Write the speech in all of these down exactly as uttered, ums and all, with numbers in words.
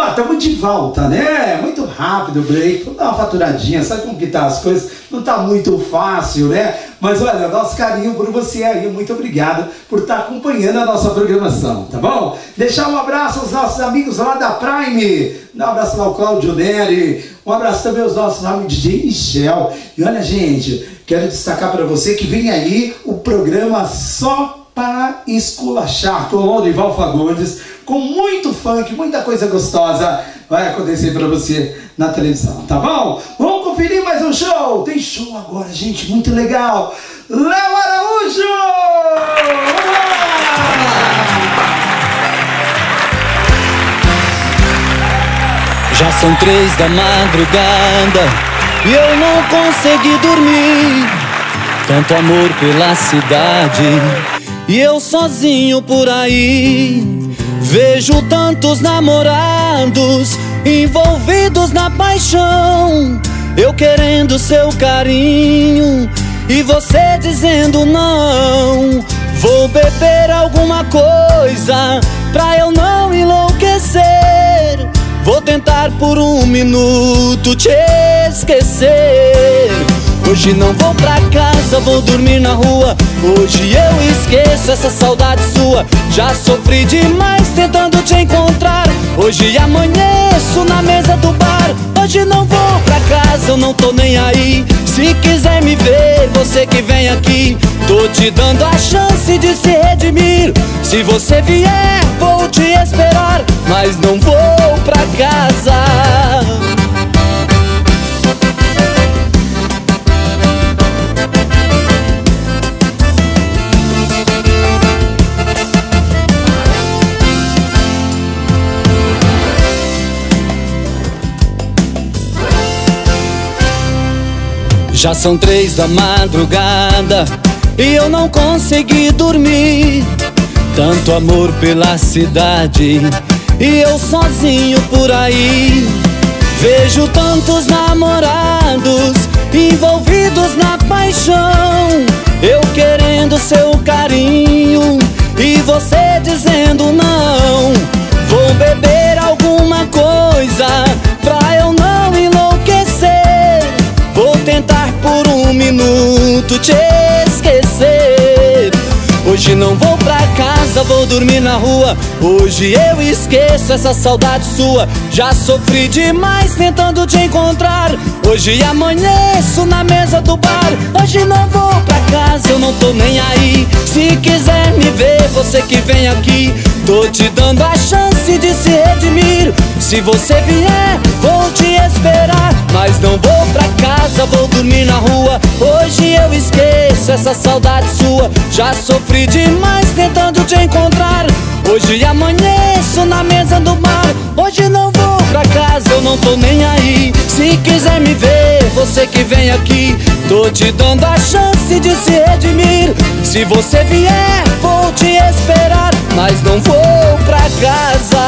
Ó, estamos de volta, né? Muito rápido o break. Vamos dar uma faturadinha, sabe como que tá as coisas? Não tá muito fácil, né? Mas olha, nosso carinho por você aí, muito obrigado por estar acompanhando a nossa programação, tá bom? Deixar um abraço aos nossos amigos lá da Prime, um abraço lá ao Cláudio Neri, um abraço também aos nossos amigos D J Michel. E olha, gente, quero destacar para você que vem aí o programa Só para Esculachar com o Lorival Fagundes, com muito funk, muita coisa gostosa vai acontecer para você na televisão, tá bom? Vamos conferir mais um show. Tem show agora, gente, muito legal. Léo Araújo! Já são três da madrugada e eu não consegui dormir. Tanto amor pela cidade e eu sozinho por aí. Vejo tantos namorados envolvidos na paixão, eu querendo seu carinho e você dizendo não. Vou beber alguma coisa pra eu não enlouquecer. Vou tentar por um minuto te esquecer. Hoje não vou pra casa, vou dormir na rua. Hoje eu esqueço essa saudade sua. Já sofri demais tentando te encontrar. Hoje amanheço na mesa do bar. Hoje não vou pra casa, eu não tô nem aí. Se quiser me ver, você que vem aqui. Tô te dando a chance de se redimir. Se você vier, vou te esperar, mas não vou pra casa. Já são três da madrugada e eu não consegui dormir. Tanto amor pela cidade e eu sozinho por aí. Vejo tantos namorados envolvidos na paixão, eu querendo seu carinho e você dizendo não. Vou beber alguma coisa pra eu não enlouquecer. Vou tentar por um minuto te esquecer. Hoje não vou pra casa, vou dormir na rua. Hoje eu esqueço essa saudade sua. Já sofri demais tentando te encontrar. Hoje amanheço na mesa do bar. Hoje não vou pra casa, eu não tô nem aí. Se quiser me ver, você que vem aqui. Tô te dando a chance de se redimir. Se você vier, vou te esperar, mas não vou pra casa, vou dormir na rua. Hoje eu esqueço essa saudade sua. Já sofri demais tentando te encontrar. Hoje amanheço na mesa do bar. Hoje não vou pra casa, eu não tô nem aí. Se quiser me ver, você que vem aqui. Tô te dando a chance de se redimir. Se você vier, vou te esperar, mas não vou pra casa.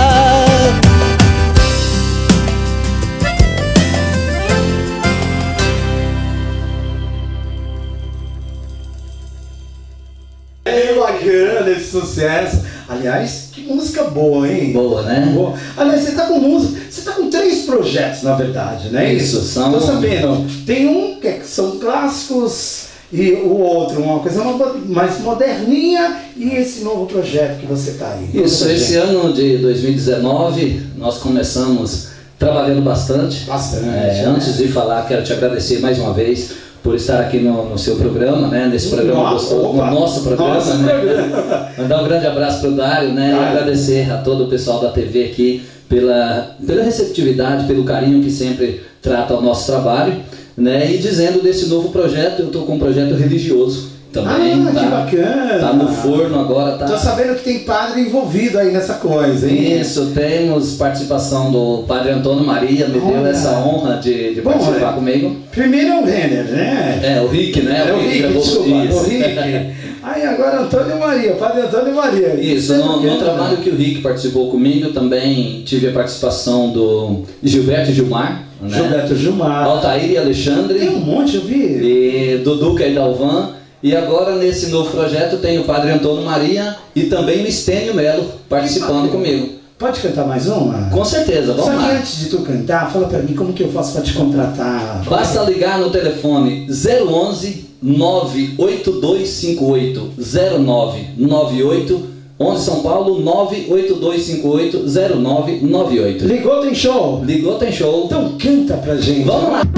Bacana esse sucesso. Aliás, que música boa, hein? Boa, né? Boa. Aliás, você tá com música. Você tá com três projetos, na verdade, né? Isso, são. Tô sabendo. Tem um que são clássicos e o outro, uma coisa mais moderninha, e esse novo projeto que você tá aí. Isso, esse ano de dois mil e dezenove nós começamos trabalhando bastante. Bastante. É, né? Antes de falar, quero te agradecer mais uma vez por estar aqui no, no seu programa, né? Nesse programa Nossa, gostoso, no nosso programa, nosso né? programa. Mandar um grande abraço para o Dário, né? E agradecer a todo o pessoal da T V aqui pela, pela receptividade, pelo carinho que sempre trata o nosso trabalho, né? E dizendo desse novo projeto, eu estou com um projeto religioso também. Ah, tá, que bacana! Tá no forno agora, tá? Tô sabendo que tem padre envolvido aí nessa coisa, hein? Isso, temos participação do Padre Antônio Maria, me deu Olha. essa honra de, de Bom, participar é. comigo. Primeiro é o Renner, né? É, o Rick, né? É o Rick, gravou desculpa, isso. o Rick. Aí agora Antônio Maria, Padre Antônio Maria. Isso, é no, no bacana. trabalho que o Rick participou comigo, também tive a participação do Gilberto Gilmar, né? Gilberto Gilmar. Altair e Alexandre. Tem um monte, eu vi. E Dudu e Dalvan. E agora nesse novo projeto tem o Padre Antônio Maria e também o Estênio Melo participando comigo. Pode cantar mais uma? Com certeza, vamos Só lá. que antes de tu cantar, fala pra mim como que eu faço pra te contratar. Basta ligar no telefone zero onze, nove oito dois cinco oito, zero nove nove oito, onze São Paulo, nove oito dois cinco oito, zero nove nove oito. Ligou, tem show? Ligou, tem show. Então canta pra gente. Vamos lá.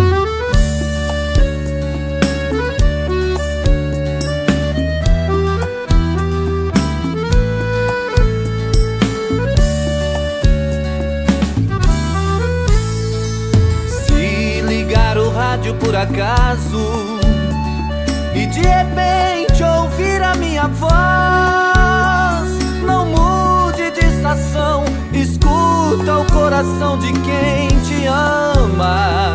Por acaso e de repente ouvir a minha voz, não mude de estação, escuta o coração de quem te ama.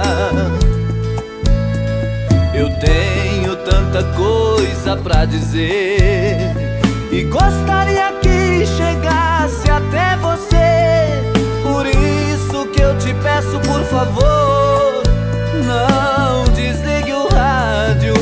Eu tenho tanta coisa pra dizer e gostaria que chegasse até você. Por isso que eu te peço, por favor, não desligue o rádio.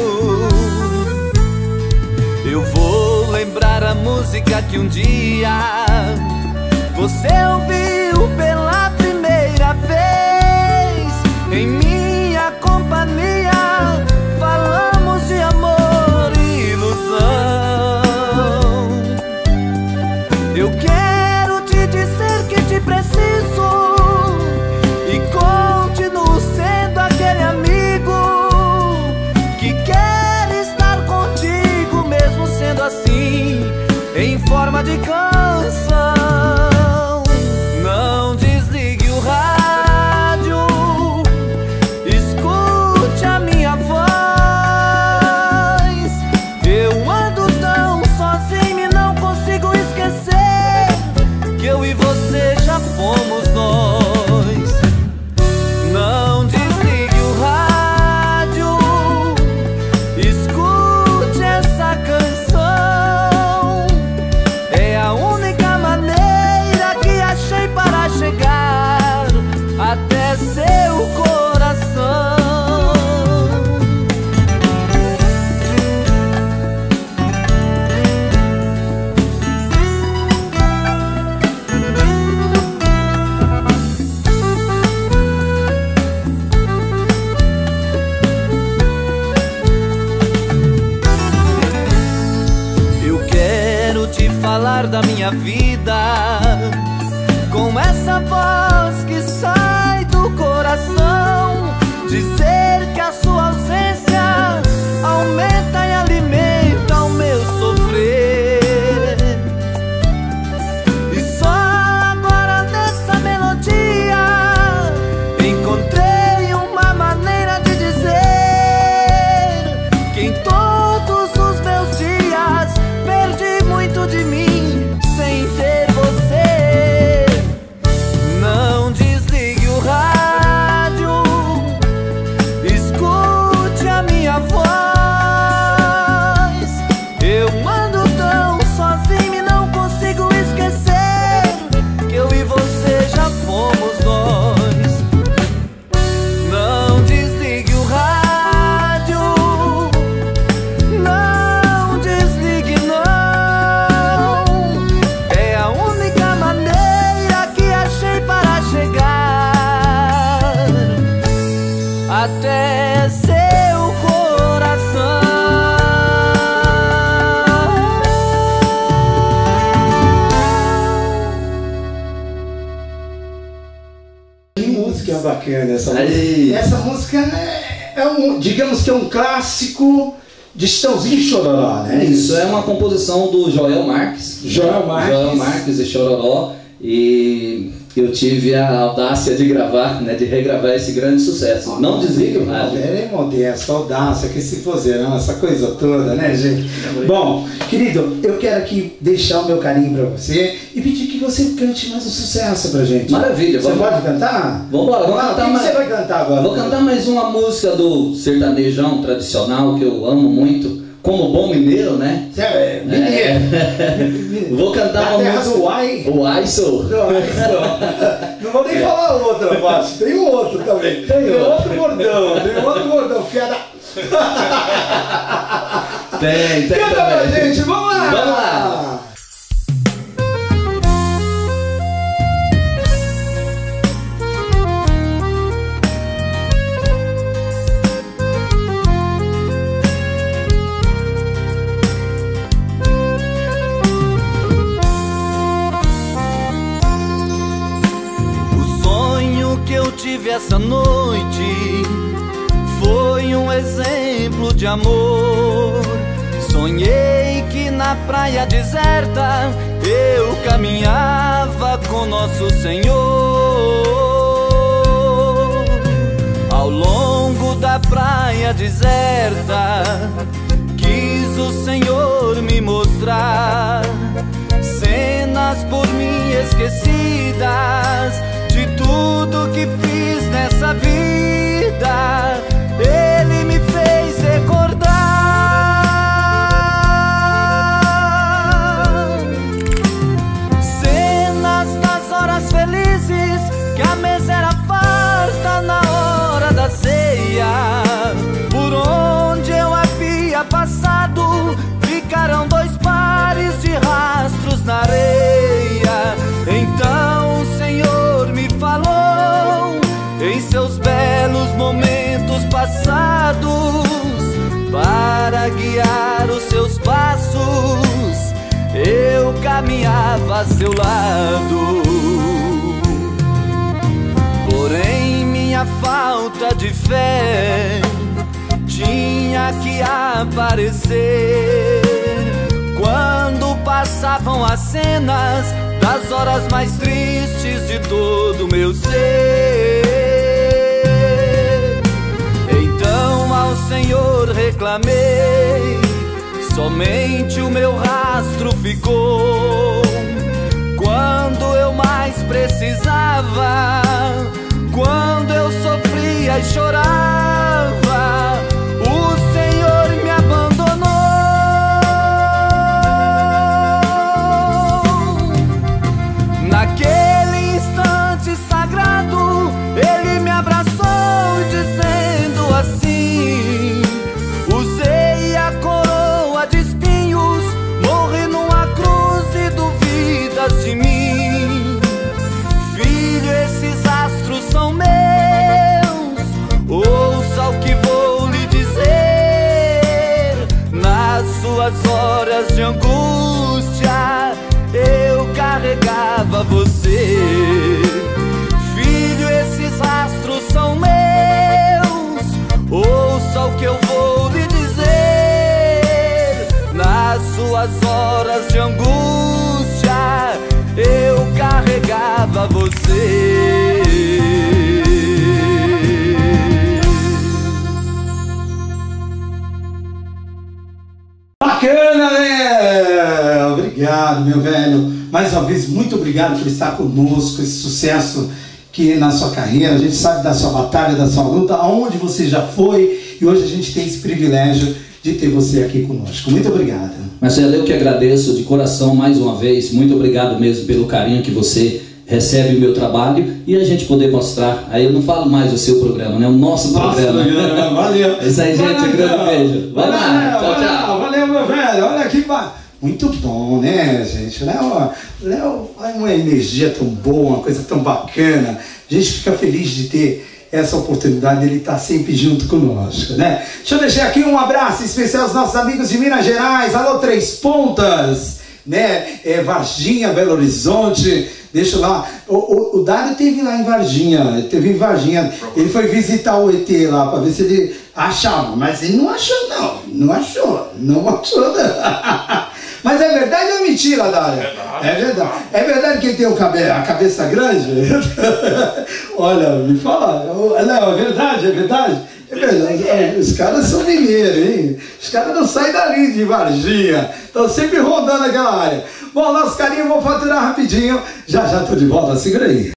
Eu vou lembrar a música que um dia você ouviu pela primeira vez. Em minha companhia falamos de amor e ilusão. Eu quero te dizer que te preciso e continuo sendo aquele amigo que quer estar contigo, mesmo sendo assim, em forma de canção. Não desligue o rádio, escute a minha voz. Eu ando tão sozinho e não consigo esquecer que eu e você já fomos nós. Não desligue o rádio, escute essa canção. É a única maneira que achei para chegar até seu coração. Eu quero te falar da minha vida com essa voz que sai do coração, dizer que a sua ausência aumenta e alimenta o meu sofrer. E só agora nessa melodia encontrei uma maneira de dizer que em todos os meus dias perdi muito de mim sem ter você. Não desligue o rádio, escute a minha voz. Eu ando tão sozinho e não consigo esquecer que eu e você já fomos nós. Não desligue o rádio, não desligue não. É a única maneira que achei para chegar até seu coração. Que música bacana essa Aí. música. Essa música é, é um, digamos que é um clássico de Chitãozinho e Chororó, né? Isso é uma composição do Joel Marques. Joel Marques. Joel Marques e Chororó. E eu tive a audácia de gravar, né, de regravar esse grande sucesso. Não desligue o rádio. É modesto, audácia, que se foserão, essa coisa toda, né, gente? Bom, querido, eu quero aqui deixar o meu carinho pra você e pedir que você cante mais um sucesso pra gente. Maravilha. Você vamos... pode cantar? Vamos embora, vamos Ah, cantar o que mais... você vai cantar agora? Vou cantar mais uma música do sertanejão tradicional que eu amo muito, como bom mineiro, né? É, mineiro. É. Vou cantar Da uma terra música... do Uai. O Ai sou. Não, não vou nem É. falar outra, Fácil. Tem um outro também. Tem, outro. outro bordão. Tem outro bordão. Fiada. Tem, tem Canta pra também. gente. Vamos lá. Vamos lá. tive essa noite foi um exemplo de amor. Sonhei que na praia deserta eu caminhava com nosso Senhor. Ao longo da praia deserta quis o Senhor me mostrar cenas por mim esquecidas de tudo que fiz nessa vida. Ele me fez recordar cenas das horas felizes, que a mesa era farta na hora da ceia. Por onde eu havia passado ficaram dois pares de rastros na areia. Então o Senhor me falou em seus belos momentos passados, para guiar os seus passos eu caminhava a seu lado. Porém minha falta de fé tinha que aparecer quando passavam as cenas das horas mais tristes de todo o meu ser. Então ao Senhor reclamei, somente o meu rastro ficou. Quando eu mais precisava, quando eu sofria e chorava, o Senhor me abandonou. Naquele instante sagrado, Ele me abraçou dizendo assim: usei a coroa de espinhos, morri numa cruz e duvidas de mim. Filho, esses astros são meus, ouça o que vou lhe dizer. Nas suas horas de angústia eu carregava você. Filho, esses rastros são meus, ouça o que eu vou lhe dizer. Nas suas horas de angústia eu carregava você. Bacana, né? Obrigado, meu velho. Mais uma vez, muito obrigado por estar conosco. Esse sucesso que na sua carreira, a gente sabe da sua batalha, da sua luta, aonde você já foi, e hoje a gente tem esse privilégio de ter você aqui conosco. Muito obrigado. Marcelo, eu que agradeço de coração mais uma vez. Muito obrigado mesmo pelo carinho que você recebe o meu trabalho e a gente poder mostrar. Aí eu não falo mais o seu programa, né? O nosso Nossa, programa. Valeu. Valeu. É isso aí, gente. Um grande beijo. Vai lá. Tchau, tchau. Valeu, meu velho. Olha aqui, muito bom, né, gente? Léo, Léo é uma energia tão boa, uma coisa tão bacana. A gente fica feliz de ter essa oportunidade, ele está sempre junto conosco, né? Deixa eu deixar aqui um abraço especial aos nossos amigos de Minas Gerais. Alô, Três Pontas, né? É, Varginha, Belo Horizonte. Deixa lá. O, o, o Dário teve lá em Varginha, ele teve em Varginha. Ele foi visitar o E T lá para ver se ele achava, mas ele não achou, não. Não achou, não achou, não. Mas é verdade ou é mentira, Dário? É verdade. É verdade que ele tem o cabe a cabeça grande? Olha, me fala. Não, é verdade, é verdade? É verdade. Os caras são mineiros, hein? Os caras não saem dali de Varginha. Estão sempre rodando aquela área. Bom, nosso carinho, vou faturar rapidinho. Já já tô de volta, segura aí.